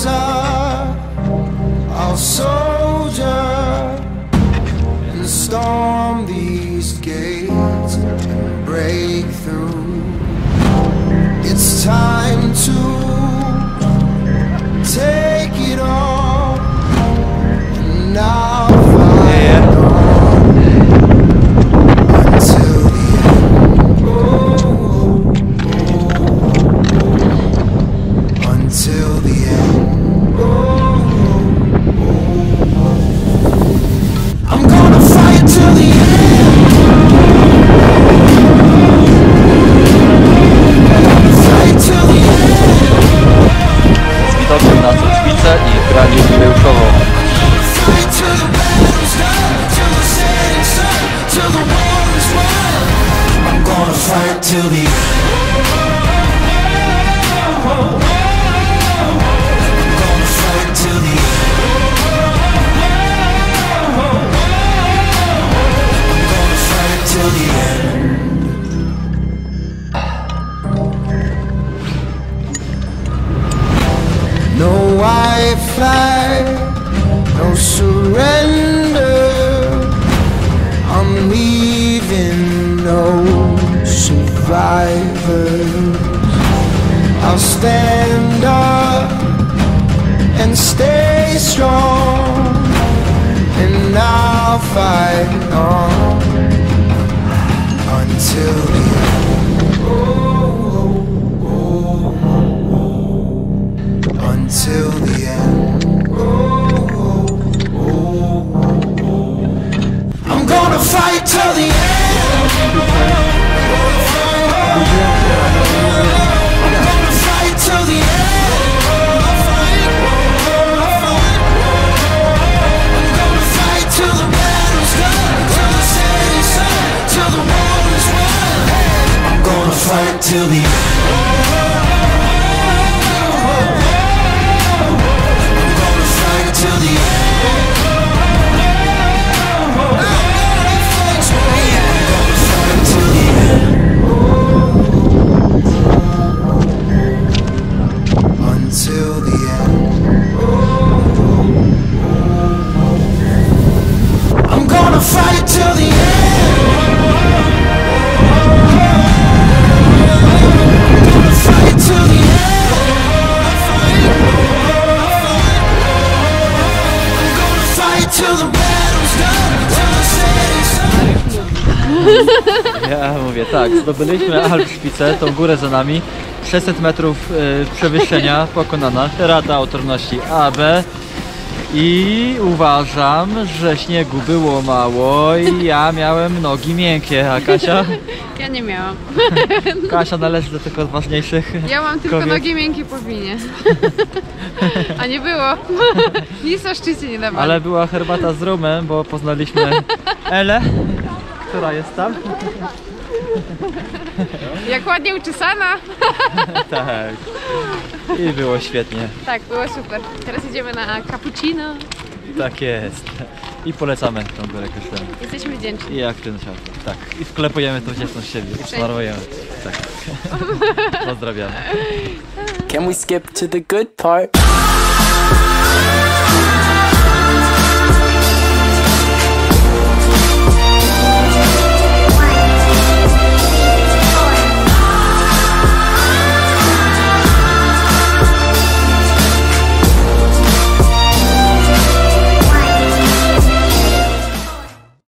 answer. I'll soldier and storm these gates and break through. It's time to take it all, and I'll fight on until the end. Until the end. I'm gonna fight till the end. Fight till the end. Z widokiem na Cudzwicę i granie jubileuszową. Fight till the battle's done, till the setting sun, till the war is won. I'm gonna fight till the end. No white flag, no surrender. I'm leaving no survivors. I'll stand up and stay strong, and I'll fight on until the end. Until the end. I'm gonna fight till the end. I'm gonna fight till the end. I'm gonna fight till the battle's done, till the setting sun, till the war is won. I'm gonna fight till the end. Till the end. Till the end. Until the end. I'm gonna fight till the end. I'm gonna fight till the end. Till the battle's done, till the setting sun. Ja mówię tak, zdobyliśmy Alpszpicę, tą górę za nami. 600 metrów przewyższenia pokonana, rata o trudności A, B. I uważam, że śniegu było mało i ja miałem nogi miękkie, a Kasia? Ja nie miałam. Kasia należy do tych odważniejszych Ja mam tylko kobiet. nogi miękkie po winie. A nie było. Nic o szczycie nie dawali. Ale była herbata z rumem, bo poznaliśmy Elę, która jest tam. Jak ładnie uczesana. Tak. I było świetnie. Tak, było super. Teraz idziemy na cappuccino. Tak jest. I polecamy tą górę Kryształę. Jesteśmy wdzięczni. I jak ten świat. Tak. I wklepujemy tą wdzięczność siebie. I smarujemy. Tak. Pozdrawiamy. Can we skip to the good part?